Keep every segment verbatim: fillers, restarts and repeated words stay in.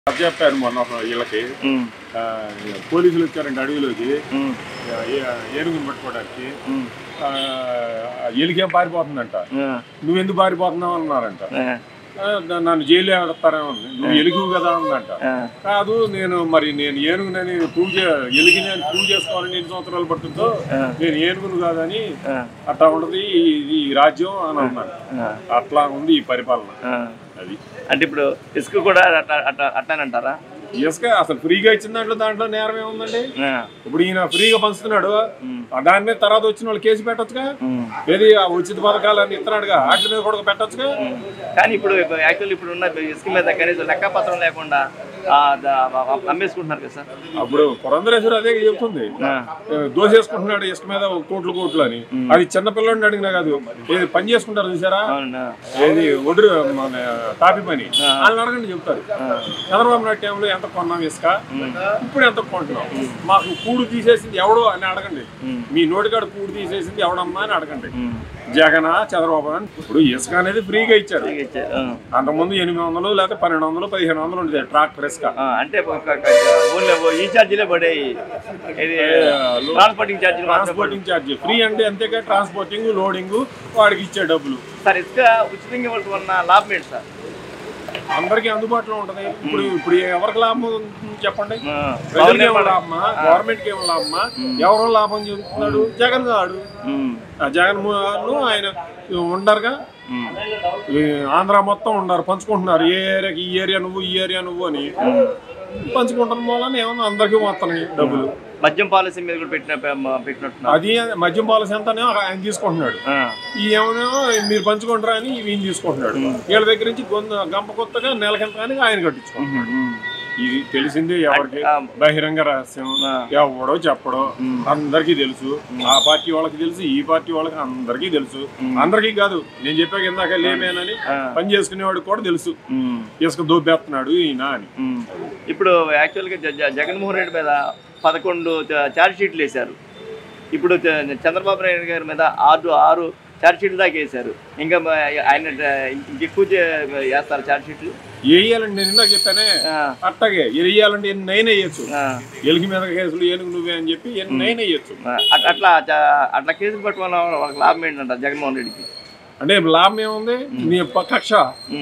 చెప్పారు మొన్న వీళ్ళకి పోలీసులు వచ్చారండి అడవిలోకి ఏనుగుని పట్టుకోవడానికి. ఎలికేం పారిపోతుందంట, నువ్వెందుకు పారిపోతున్నావు అన్నారంట. నన్ను జైలు వేస్తారేమో, నువ్వు ఎలుగు కదా అందంట. కాదు నేను మరి నేను ఏనుగునని పూజ ఎలిగిని అని పూజ చేసుకోవాలని ఎన్ని సంవత్సరాలు పడుతుందో నేను ఏనుగును కాదని అట్లా ఉండదు ఈ రాజ్యం అని అన్నాడు. అట్లా ఉంది ఈ పరిపాలన. అది అంటే ఇప్పుడు ఇసుక కూడా అట్లానంటారా? ఇసుక అసలు ఫ్రీగా ఇచ్చిన దాంట్లో దాంట్లో నేరం ఏముందండి? ఇప్పుడు ఈయన ఫ్రీగా పంచుతున్నాడు, దాని మీద తర్వాత వచ్చిన వాళ్ళు కేసు పెట్టచ్చుగా. ఏది ఉచిత పథకాలు ఇస్తున్నాడుగా, వాటి మీద కూడా పెట్టచ్చుగా. కానీ ఇప్పుడు యాక్చువల్లీ ఇప్పుడు ఉన్న ఇసుక మీద కనీసం లెక్కపత్రం లేకుండా అమ్మేసుకుంటున్నారు కదా సార్. అప్పుడు పురంధరేశ్వరి అదే చెప్తుంది, దోసేసుకుంటున్నాడు ఇసుక మీద కోట్లు కోట్లు అని. అది చిన్నపిల్లడిని అడిగినా కాదు, ఏది పని చేసుకుంటారు చూసారా, ఏది ఒడ్డు మన తాపి పని, వాళ్ళని అడగండి చెప్తారు. చంద్రబాబు నాయుడు టైంలో ఎంత కొన్నాం ఇసుక, ఇప్పుడు ఎంత కొంటున్నాం, మాకు కూడు తీసేసింది ఎవడు అని అడగండి. మీ నోటికాడ కూడు తీసేసింది ఎవడమ్మా అని అడగండి. జగన్ చంద్రబాబు అని. ఇప్పుడు ఇసుక అనేది ఫ్రీగా ఇచ్చారు. అంతకుముందు ఎనిమిది వందలు లేకపోతే పన్నెండు వందలు పదిహేను వందలు ఉండేది ట్రాక్టర్ ఇసుక. అంటే ఈ ఛార్జీలే పడేవి, ట్రాన్స్పోర్టింగ్ ఛార్జీ. ట్రాన్స్పోర్టింగ్ ఛార్జీ ఫ్రీ అంటే అంతేగా, ట్రాన్స్పోర్టింగ్ లోడింగ్ వాడికి ఇచ్చే డబ్బులు. సార్ ఇసుక ఉచితంగా ఇవ్వాల్సిన లాభం ఏంటి సార్? అందరికి అందుబాటులో ఉంటది. ఇప్పుడు ఇప్పుడు ఎవరికి లాభం చెప్పండి? ప్రజలకి ఏమో లాభమా, గవర్నమెంట్ కి ఏమో లాభమా? ఎవరో లాభం చెబుతున్నాడు జగన్ గారు. జగన్ ఆయన ఉండరుగా, ఆంధ్ర మొత్తం ఉండరు, పంచుకుంటున్నారు. ఏ ఏరియాకి ఈ ఏరియా నువ్వు, ఈ ఏరియా నువ్వు అని పంచుకుంటున్న మూలన ఏమన్నా అందరికీ వస్తున్నాయి డబ్బులు. మద్యం పాలసీ మీద కూడా పెట్టిన పెట్టినట్టు అది మద్యం పాలసీ అంతానే ఆయన తీసుకుంటున్నాడు. ఈ ఏమో మీరు పంచుకుంటారా అని ఈయన తీసుకుంటున్నాడు. వీళ్ళ దగ్గర నుంచి గంప కొత్తగా నెలకింత కానీ ఆయన కట్టించుకుంటున్నాడు. ఇది తెలిసిందే ఎవరికి, బహిరంగ రహస్యం, ఎవడో చెప్పడో అందరికీ తెలుసు. ఆ పార్టీ వాళ్ళకి తెలుసు, ఈ పార్టీ వాళ్ళకి అందరికీ తెలుసు. అందరికీ కాదు, నేను చెప్పాక ఇందాక లేమేనని పని చేసుకునేవాడికి కూడా తెలుసు ఇసుక దోబేస్తున్నాడు ఈయన అని. ఇప్పుడు యాక్చువల్గా జగన్మోహన్ రెడ్డి మీద పదకొండు ఛార్జ్ షీట్లు వేశారు. ఇప్పుడు చంద్రబాబు నాయుడు గారి మీద ఆరు ఆరు ఛార్జ్ షీట్లు దాకా వేశారు. ఇంకా ఆయన ఇంకెక్కువ వేస్తారు ఛార్జ్ షీట్లు. వేయాలండి, నేను ఇందాక చెప్పానే అట్టగే వేయాలంటే ఎన్నైనా వేయచ్చు. ఎలుగు మీద కేసులు ఏనుగు నువ్వే అని చెప్పి ఎన్నైనా వేయచ్చు. అట్లా అట్లా కేసులు పట్టుకోవడం వాళ్ళకి లాభం ఏంటంట జగన్మోహన్ రెడ్డికి? అంటే లాభం ఏముంది, నీ కక్ష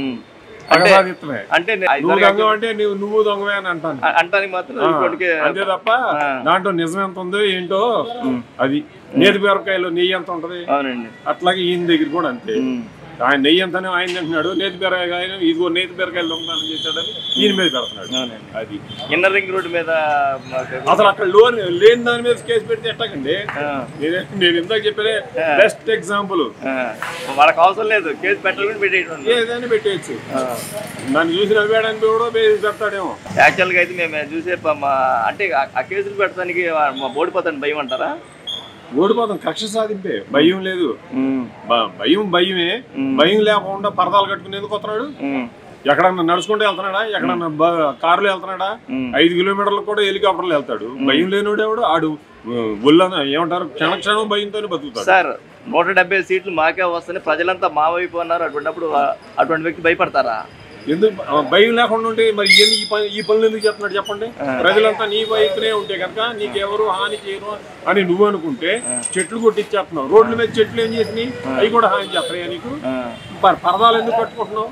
అంటే నువ్వు దొంగ అంటే నువ్వు నువ్వు దొంగవే అని అంటాను అంటానికి మాత్రం అంతే తప్ప దాంట్లో నిజం ఎంత ఉందో ఏంటో. అది నేతి బీరకాయలో నెయ్యి ఎంత ఉంటది, అట్లాగే ఈయన దగ్గర కూడా అంతే. ఆయన నెయ్యి అంతానే ఆయన తింటున్నాడు, నేతి బీరకాయ ఇదిగో నేతి బీరకాయలు దొంగతనం చేశాడని ఈయన మీద పెడుతున్నాడు. అది ఇన్నర్ రింగ్ రోడ్డు మీద అసలు అక్కడ లోన్ లేని దాని మీద కేసు పెడితే ఎట్టకండి. నేను ఇందాక చెప్పే బెస్ట్ ఎగ్జాంపుల్. వాళ్ళకి అవసరం లేదు కేసు పెట్టాలని పెట్టేయడం, ఏదైనా పెట్టేయచ్చు. నన్ను చూసి నవ్వాడని కూడా పెడతాడేమో. యాక్చువల్గా అయితే మేము చూసే అంటే ఆ కేసులు పెట్టడానికి ఓడిపోతాను భయం అంటారా? ఓడిపోతాం, కక్ష సాధింపే, భయం లేదు. భయం భయమే, భయం లేకుండా పరదాలు కట్టుకునేందుకు వస్తున్నాడు. ఎక్కడన్నా నడుచుకుంటూ వెళ్తున్నాడా, ఎక్కడన్నా కారులో వెళ్తున్నాడా, ఐదు కిలోమీటర్లు కూడా హెలికాప్టర్లు వెళ్తాడు. భయం లేనివాడు ఎవడు ఆడు ఒళ్ళ ఏమంటారు క్షణ క్షణం భయంతోనే బతుకుతాడు. సార్ నూట డెబ్బై సీట్లు మాకే వస్తాయి, ప్రజలంతా మా వైపు అన్నారు. అటువంటిప్పుడు అటువంటి వ్యక్తి భయపడతారా? ఎందుకు భయం లేకుండా ఉంటే మరి ఇవన్నీ ఈ పని ఈ పనులు ఎందుకు చేస్తున్నాడు చెప్పండి? ప్రజలంతా నీ వైపునే ఉంటే కనుక నీకెవరు హాని చేయరు అని నువ్వు అనుకుంటే చెట్లు కొట్టిచ్చేస్తున్నావు. రోడ్ల మీద చెట్లు ఏం చేసినాయి, అవి కూడా హాని చేస్తాయా నీకు? పరదాలు ఎందుకు కట్టుకుంటున్నావు?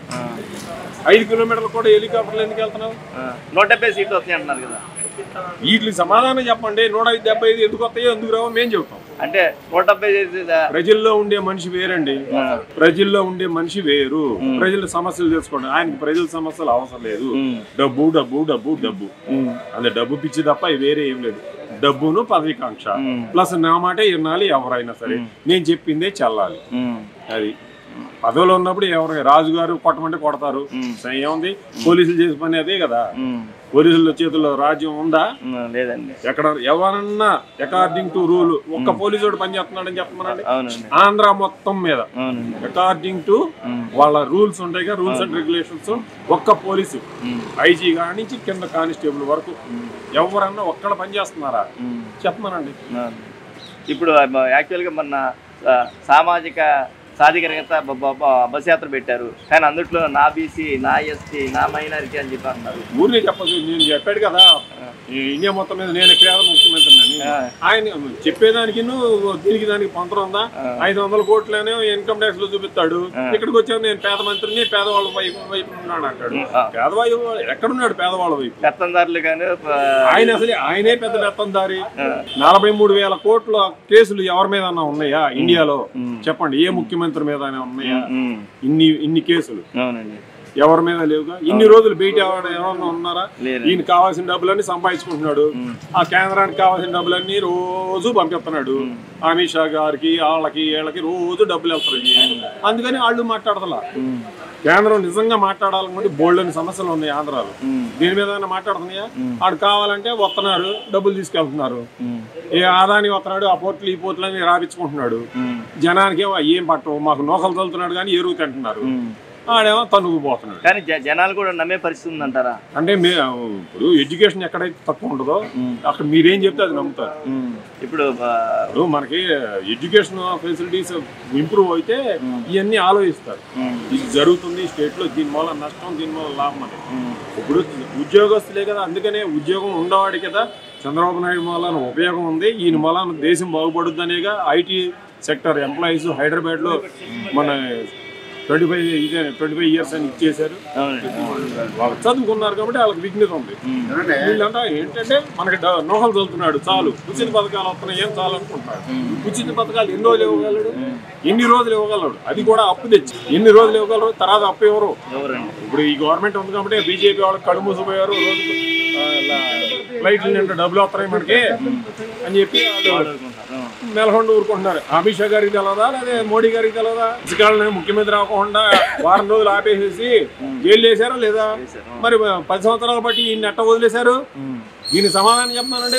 ఐదు కిలోమీటర్లు కూడా హెలికాప్టర్లు ఎందుకు వెళ్తున్నావు? నూట డెబ్బై సీట్లు వస్తాయి అంటున్నారు కదా, వీటికి సమాధానం చెప్పండి. నూట డెబ్బై ఐదు ఎందుకు వస్తాయో ఎందుకు రావో మేము చెబుతాం. అంటే నూట డెబ్బై ప్రజల్లో ఉండే మనిషి వేరండి, ప్రజల్లో ఉండే మనిషి వేరు. ప్రజల సమస్యలు తెలుసుకోండి. ఆయనకి ప్రజల సమస్యలు అవసరం లేదు. డబ్బు డబ్బు డబ్బు డబ్బు అంటే డబ్బు పిచ్చి తప్ప వేరే ఏం లేదు. డబ్బును పదవికాంక్ష ప్లస్ నా మాట వినాలి ఎవరైనా సరే, నేను చెప్పిందే చెల్లాలి. అది పదవిలో ఉన్నప్పుడు ఎవరు రాజుగారు కొట్టమంటే కొడతారు, ఏముంది? పోలీసులు చేసే పని అదే కదా. పోలీసుల చేతుల్లో రాజ్యం ఉందా? లేదండి. ఎక్కడ ఎవరన్నా అకార్డింగ్ టు రూల్ ఒక్క పోలీసు పని చేస్తున్నాడని చెప్పమనండి. ఆంధ్ర మొత్తం మీద అకార్డింగ్ టు వాళ్ళ రూల్స్ ఉంటాయి కదా, రూల్స్ అండ్ రెగ్యులేషన్స్. ఒక్క పోలీసు ఐజీ కాడి నుంచి కింద కానిస్టేబుల్ వరకు ఎవరన్నా ఒక్కడ పని చేస్తున్నారా చెప్పమనండి. ఇప్పుడు యాక్చువల్గా మన సామాజిక సాధికారికత బస్ యాత్ర పెట్టారు, కానీ అందుట్లో నా బీసీ, నా ఎస్టీ, నా మైనారిటీ అని చెప్పి అంటున్నారు. ఊరినే చెప్పదు, నేను చెప్పాడు కదా ఇండియా మొత్తం మీద నేను పేద ముఖ్యమంత్రి అని. ఆయన చెప్పేదానికి దీనికి దానికి పొంతరం ఉందా? ఐదు వందల కోట్లనే ఇన్కమ్ ట్యాక్స్ లో చూపిస్తాడు, ఇక్కడికి వచ్చాను నేను పేద మంత్రిని, పేదవాళ్ళ వైపు వైపు ఉన్నాడు అంటాడు. పేదవాళ్ళు ఎక్కడున్నాడు? పేదవాళ్ళ వైపు పెత్తందారులు కానీ ఆయన అసలు ఆయనే పెద్ద పెత్తందారి. నలభై మూడు వేల కోట్ల కేసులు ఎవరి మీద అన్నా ఉన్నాయా ఇండియాలో? చెప్పండి, ఏ ముఖ్యమంత్రి మీద ఉన్నాయా ఇన్ని ఇన్ని కేసులు? ఎవరి మీద లేవుగా. ఇన్ని రోజులు బయట ఎవరన్నా ఉన్నారా? ఈయన కావాల్సిన డబ్బులన్నీ సంపాదించుకుంటున్నాడు, ఆ కేంద్రానికి కావాల్సిన డబ్బులన్నీ రోజు పంపిస్తున్నాడు. అమిత్ షా గారికి వాళ్ళకి వీళ్ళకి రోజు డబ్బులు వెళ్తారు. అందుకని వాళ్ళు మాట్లాడతలా. కేంద్రం నిజంగా మాట్లాడాలనుకుంటే బోల్డ్ అని సమస్యలు ఉన్నాయి ఆంధ్రాలో. దీని మీద మాట్లాడుతున్నాయా? ఆడు కావాలంటే వస్తున్నారు, డబ్బులు తీసుకెళ్తున్నారు. ఏ ఆదాని వస్తున్నాడు, ఆ పోర్టులు ఈ పోర్టులు అని రాపించుకుంటున్నాడు. జనానికి ఏం పట్టవు, మాకు నోకలు తలుతున్నాడు కానీ ఎరువు తింటున్నారు. ఆడేమో తనుగుపోతున్నాడు. కానీ జనాలు కూడా నమ్మే పరిస్థితి ఉందంటారా? అంటే ఇప్పుడు ఎడ్యుకేషన్ ఎక్కడైతే తక్కువ ఉండదో అక్కడ మీరేం చెప్తే అది నమ్ముతారు. ఇప్పుడు మనకి ఎడ్యుకేషన్ ఫెసిలిటీస్ ఇంప్రూవ్ అయితే ఇవన్నీ ఆలోచిస్తారు. ఇది జరుగుతుంది స్టేట్ లో, దీని వల్ల నష్టం, దీని వల్ల లాభం అని. ఇప్పుడు ఉద్యోగస్తులే కదా, అందుకనే ఉద్యోగం ఉండవాడి కదా చంద్రబాబు నాయుడు మూలాన ఉపయోగం ఉంది, ఈయన మూలాన దేశం బాగుపడుద్దనేగా ఐటీ సెక్టర్ ఎంప్లాయీస్ హైదరాబాద్ లో మన ట్వంటీ ఫైవ్ ఇదే ట్వంటీ ఫైవ్ ఇయర్స్ అని ఇచ్చేసారు. వాళ్ళు చదువుకున్నారు కాబట్టి వాళ్ళకి విఘ్నత ఉంది. వీళ్ళంతా ఏంటంటే మనకి నోహలు చదువుతున్నాడు చాలు, ఉచిత పథకాలు వస్తున్నాయి ఏం చాలు అనుకుంటున్నాడు. ఉచిత పథకాలు ఎన్ని రోజులు ఇవ్వగలడు? ఎన్ని రోజులు ఇవ్వగలడు? అది కూడా అప్పు తెచ్చి ఎన్ని రోజులు ఇవ్వగలరు? తర్వాత అప్పు ఎవరు? ఇప్పుడు ఈ గవర్నమెంట్ ఉంది కాబట్టి బీజేపీ వాళ్ళకి కళ్ళు మూసిపోయారు, రోజు ఫ్లైట్లు నిండా డబ్బులు వస్తున్నాయి మనకి అని చెప్పి వాళ్ళు నెలకొండ ఊరుకుంటున్నారు. అమిత్ షా గారికి తెలవదా, లేదా మోడీ గారికి తెలవదా? ఇసుకాలని ముఖ్యమంత్రి అవ్వకుండా వారం రోజులు ఆపేసేసి జైలు వేసారా లేదా? మరి పది సంవత్సరాలు బట్టి ఈ నెట్ట వదిలేశారు. దీని సమాధానం చెప్పానండి.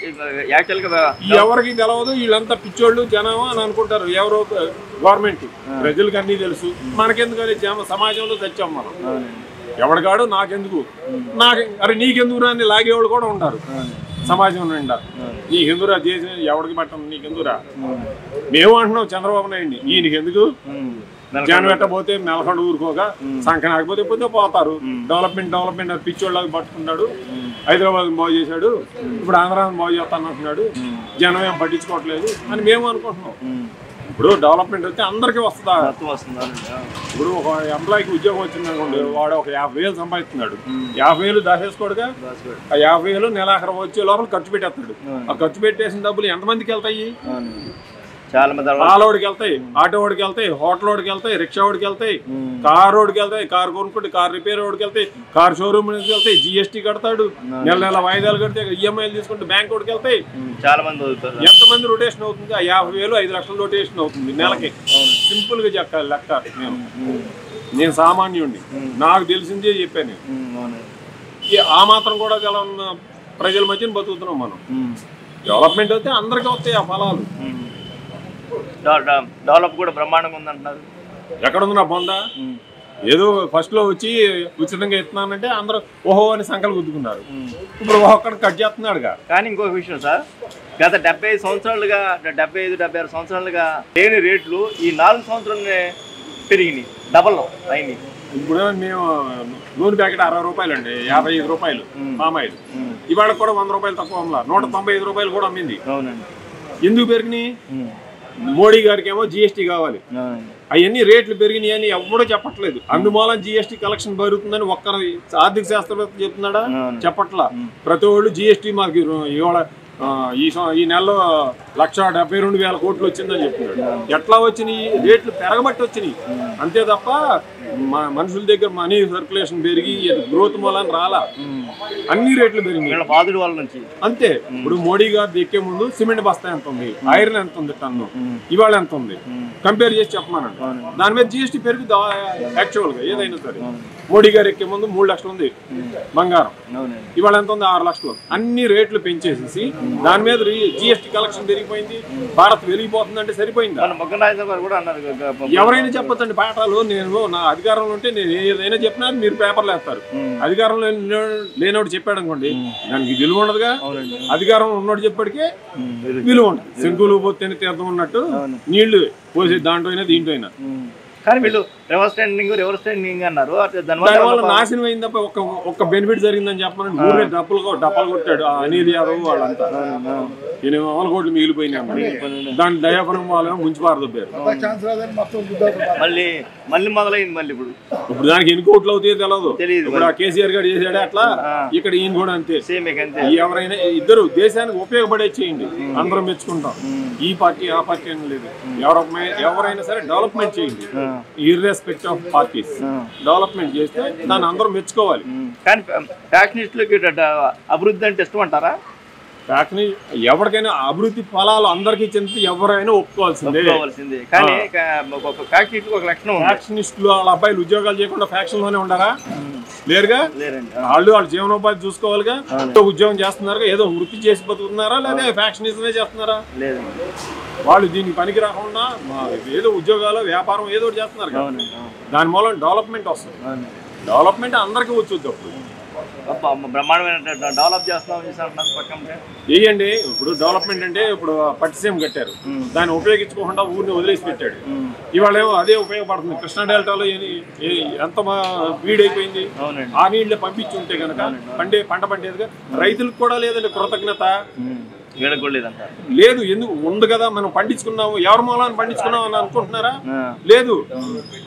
ఎవరికి తెలవదు, వీళ్ళంతా పిచ్చోళ్ళు జనం అని అనుకుంటారు. ఎవరో గవర్నమెంట్, ప్రజలకు అన్నీ తెలుసు. మనకెందుకు అది సమాజంలో తెచ్చాం మనం. ఎవడికాడు నాకెందుకు, నాకు అరే నీకెందుకురా అని లాగేవాళ్ళు కూడా ఉంటారు సమాజం నిండా. నీకెందుకురా దేశం ఎవడికి పట్టం, నీకెందుకురా? మేము అంటున్నాం చంద్రబాబు నాయుడిని, ఈయనకెందుకు? జనం పెట్టబోతే నెలకొండ ఊరుకోగా సంకనాకపోతే పోతే పోతారు. డెవలప్మెంట్ డెవలప్మెంట్ అది పిచ్చోళ్ళకి పట్టుకున్నాడు. హైదరాబాద్ బాగు చేశాడు, ఇప్పుడు ఆంధ్రాని బాగు చేస్తాను అంటున్నాడు. జనం ఏం పట్టించుకోవట్లేదు అని మేము అనుకుంటున్నాం. ఇప్పుడు డెవలప్మెంట్ వస్తే అందరికీ వస్తుందా? ఇప్పుడు ఒక ఎంప్లాయీకి ఉద్యోగం వచ్చింది అనుకోండి, వాడు ఒక యాభై వేలు సంపాదిస్తున్నాడు. యాభై వేలు దాచేసుకోడుగా, ఆ యాభై వేలు నెలాఖరు వచ్చే లోపల ఖర్చు పెట్టేస్తాడు. ఆ ఖర్చు పెట్టేసిన డబ్బులు ఎంతమందికి వెళ్తాయి? చాలా మంది ఆలోడికి వెళ్తాయి, ఆటో వాడికి వెళ్తాయి, హోటల్ వాడికి వెళ్తాయి, రిక్షా వాడికి వెళ్తాయి, కార్ వాడికి వెళ్తాయి, కార్ కొనుక్కుంటే కార్ రిపేర్ వాడికి వెళ్తాయి, కార్ షోరూమ్ వెళ్తాయి, జిఎస్టీ కడతాడు, నెల నెల వాయిదాలు కడితే ఈఎంఐలు తీసుకుంటే బ్యాంక్ వాడికి వెళ్తాయి. చాలా మంది ఎంతమంది రొటేషన్ అవుతుంది? ఆ యాభై వేలు ఐదు లక్షల రొటేషన్ అవుతుంది నెలకి. సింపుల్ గా చెప్పాలి లెక్క. నేను నేను సామాన్యుడిని, నాకు తెలిసిందే చెప్పాను. ఆ మాత్రం కూడా గల ప్రజల మధ్యన బతుకుతున్నాం మనం. డెవలప్మెంట్ అయితే అందరికీ వస్తాయి ఆ ఫలాలు. డెవలప్ కూడా బ్రహ్మాండంగా ఉందంటున్నారు. ఎక్కడుంది నా బొందా? ఏదో ఫస్ట్ లో వచ్చి ఉచితంగా ఇస్తున్నానంటే అందరూ ఓహో అని సంకలు గుద్దుకున్నారు. ఇప్పుడు ఒక్కడికి కట్ చేస్తున్నాడుగా. కానీ ఇంకొక విషయం సార్, గత డెబ్బై ఐదు సంవత్సరాలుగా డెబ్బై ఐదు డెబ్బై ఆరు సంవత్సరాలుగా లేని రేట్లు ఈ నాలుగు సంవత్సరాలనే పెరిగినాయి, డబల్ అయినాయి. ఇప్పుడు మేము నూనె ప్యాకెట్ అరవై రూపాయలు అండి, యాభై ఐదు రూపాయలు పామాయిల్. ఇవాళ కూడా వంద రూపాయలు తక్కువ అమ్మలా, నూట తొంభై ఐదు రూపాయలు కూడా అమ్మింది. ఎందుకు పెరిగినాయి? మోడీ గారికి ఏమో జిఎస్టీ కావాలి, అవన్నీ రేట్లు పెరిగినాయి అని ఎవడో చెప్పట్లేదు. అందుమూలం జిఎస్టీ కలెక్షన్ పెరుగుతుందని ఒక్కరు ఆర్థిక శాస్త్రవేత్త చెప్తున్నాడా? చెప్పట్లా. ప్రతి ఒళ్ళు జిఎస్టీ మాకు ఇవాళ ఈ ఈ నెలలో లక్ష డెబ్బై రెండు వేల కోట్లు వచ్చిందని చెప్తున్నాడు. ఎట్లా వచ్చినాయి? రేట్లు పెరగబట్టి వచ్చినాయి అంతే తప్ప మనుషుల దగ్గర మనీ సర్క్యులేషన్ పెరిగి గ్రోత్ మూలాన్ని రాలా. అన్ని రేట్లు పెరిగినాయి అంతే. ఇప్పుడు మోడీ గారు ఎక్కే ముందు సిమెంట్ బస్తా ఎంత ఉంది, ఐరన్ ఎంత ఉంది టన్ను, ఇవాళ ఎంత ఉంది కంపేర్ చేసి చెప్పమనండి. దాని మీద జిఎస్టీ పెరుగుద్ది యాక్చువల్ గా ఏదైనా సరే. మోడీ గారు ఎక్కే ముందు మూడు లక్షలు ఉంది బంగారం, ఇవాళ ఎంత ఉంది? ఆరు లక్షలు. అన్ని రేట్లు పెంచేసేసి దాని మీద జిఎస్టీ కలెక్షన్ పెరిగి అయిపోయింది, భారత్ వెలిగిపోతుందంటే సరిపోయింది. ఎవరైనా చెప్పొచ్చండి పాఠాలు. నేను నా అధికారంలో ఉంటే నేను ఏదైనా చెప్పినా మీరు పేపర్లు వేస్తారు. అధికారంలో లేనోడు చెప్పాడు అనుకోండి దానికి విలువ ఉండదుగా. అధికారంలో ఉన్నోడు చెప్పాడికే విలువ ఉండదు. శంకులు పోతే తీర్థం ఉన్నట్టు నీళ్లు పోసే దాంట్లో అయినా దీంట్లో అయినా. కానీ వీళ్ళు రివర్స్ స్టాండింగ్ రివర్స్ స్టాండింగ్ అన్నారు. దానివల్ల నాశనం అయింది తప్ప ఒక్క ఒక్క బెనిఫిట్ జరిగిందని చెప్పమని ఊరే డబ్బులు డబ్బాలు కొట్టాడు అనిల్ యాదవ్ వాళ్ళంతా. ఎనిమిది వందల కోట్లు మిగిలిపోయినాయి. దాని దయాపరం వాళ్ళేమో ముంచి పారదొబ్బారు. మళ్ళీ మళ్ళీ మొదలైంది. మళ్ళీ ఇప్పుడు ఇప్పుడు దానికి ఎన్ని కోట్లు అవుతాయో తెలియదు. తెలియదు. ఇప్పుడు ఆ కేసీఆర్ గారు చేసాడే అట్లా ఇక్కడ ఈయన కూడా అంతే. ఎవరైనా ఇద్దరు దేశానికి ఉపయోగపడే చేయండి, అందరం మెచ్చుకుంటాం. ఈ పార్టీ ఆ పార్టీ అని లేదు. ఎవరైనా ఎవరైనా సరే డెవలప్మెంట్ చేయండి, ఇర్రెస్పెక్ట్ ఆఫ్ పార్టీస్. డెవలప్మెంట్ చేస్తే దాన్ని అందరూ మెచ్చుకోవాలి. కానీ ఫ్యాక్షనిస్టులకి అభివృద్ధి అంటే ఇష్టం అంటారా? ఫ్యాక్టరీ ఎవరికైనా అభివృద్ధి ఫలాలు అందరికీ చెందితే ఎవరైనా ఒప్పుకోవాల్సిందే. కానీ ఒక లక్షణం ఫ్యాక్షనిస్టులు వాళ్ళ అబ్బాయిలు ఉద్యోగాలు చేయకుండా ఫ్యాక్షన్ లోనే ఉండారా? లేరుగా. వాళ్ళు వాళ్ళ జీవనోపాధి చూసుకోవాలిగా. ఉద్యోగం చేస్తున్నారుగా, ఏదో వృత్తి చేసి బతుకుతున్నారా లేదా ఫ్యాక్షనిజమే చేస్తున్నారా? వాళ్ళు దీనికి పనికి రాకుండా ఏదో ఉద్యోగాలు వ్యాపారం ఏదో ఒకటి చేస్తున్నారు కదా. దాని మూలం డెవలప్మెంట్ వస్తుంది. డెవలప్మెంట్ అందరికీ వచ్చుద్ది. అప్పుడు బ్రహ్మాండమైన డెవలప్ చేస్తున్నాం వేయండి. ఇప్పుడు డెవలప్మెంట్ అంటే ఇప్పుడు పట్టిసీమ కట్టారు, దాన్ని ఉపయోగించుకోకుండా ఊరిని వదిలేసి పెట్టాడు. ఇవాళ ఏమో అదే ఉపయోగపడుతుంది. కృష్ణా డెల్టాలో ఎంత వీడైపోయింది. ఆ నీళ్ళే పంపించి ఉంటే కనుక పండే పంట పండేదిగా. రైతులకు కూడా లేదండి కృతజ్ఞత. లేదు. ఎందుకు ఉంది కదా, మనం పండించుకున్నాము, ఎవరి మూలాన్ని పండించుకున్నాం అని అనుకుంటున్నారా? లేదు.